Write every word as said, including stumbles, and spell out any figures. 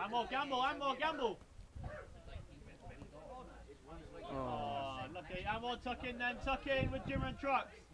Ammo, gamble, ammo, gamble. Oh. Oh, lucky. Ammo, tuck in then, tuck in with Jim and trucks.